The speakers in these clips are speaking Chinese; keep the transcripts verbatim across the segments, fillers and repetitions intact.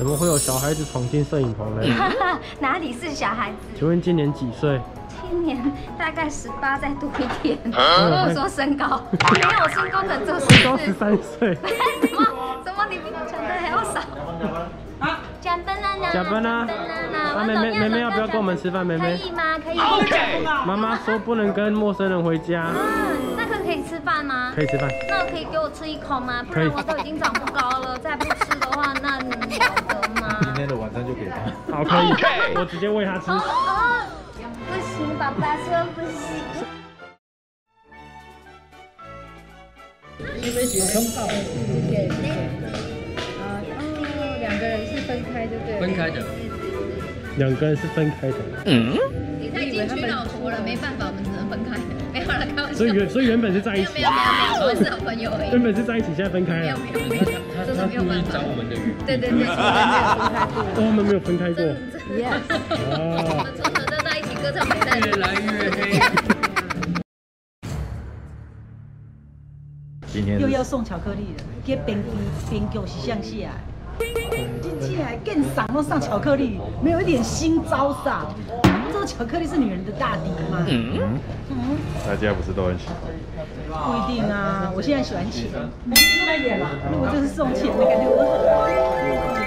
怎么会有小孩子闯进摄影棚呢？ 哪里是小孩子？ 请问今年几岁？ 今年大概十八，再多一点。我说身高，没有身高可能只有十四。 身高十三岁。 什么什么？你比讲的还要少。加班啦！ 加班啦！啊，妹妹妹妹要不要跟我们吃饭？妹妹可以吗？可以。 妈妈说不能跟陌生人回家。 那个可以吃饭吗？ 可以吃饭。 那可以给我吃一口吗？不然我都已经长不高了，再不吃的话，那你了得吗？ 今天的晚餐就给他。 好，可以，我直接喂他吃。 不行，爸爸说不行。 因为有通告，对对。啊，哦，两个人是分开，对不对？ 分开的。 两个人是分开的。 嗯。 你太进去老婆了，没办法，我们只能分开。没有了，开玩笑。 所以原所以原本是在一起。 没有没有没有，我们是好朋友而已。 原本是在一起，现在分开了。 没有没有没有，真的没有办法。 找我们的鱼。 对对对，我们没有分开过。 哦，我们没有分开过。 Yes。我们从小就在一起，歌唱比赛。 越来越黑。 今天又要送巧克力了，给编编剧是向下，经纪还更赏都上巧克力，没有一点新招撒。这个巧克力是女人的大敌吗？嗯嗯， 大家不是都很喜欢？ 不一定啊，我现在喜欢钱。如果这是送钱的感觉，我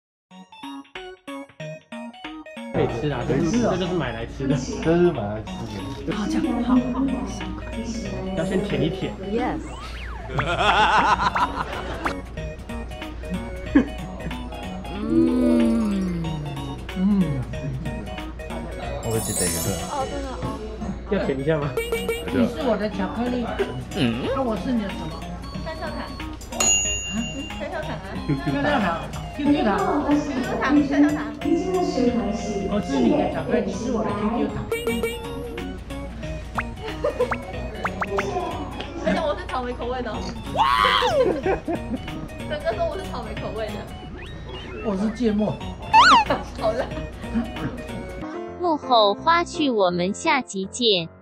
可以吃啦，这是这就是买来吃的。 这是买来吃的。 好，这样好好。 要先舔一舔。 Yes。 嗯嗯，我会记得一个。 哦，真的哦。 要舔一下吗？ 你是我的巧克力，嗯，那我是你的什么？ 三笑糖。啊？三笑糖啊？ 跳跳糖，Q Q 糖。 Q Q 糖，笑笑糖。 我是你的巧克力，你是我的 Q Q 糖。 而且我是草莓口味的哦。哥哥说我是草莓口味的。 我是芥末。 好了。 幕后花絮，我们下集见。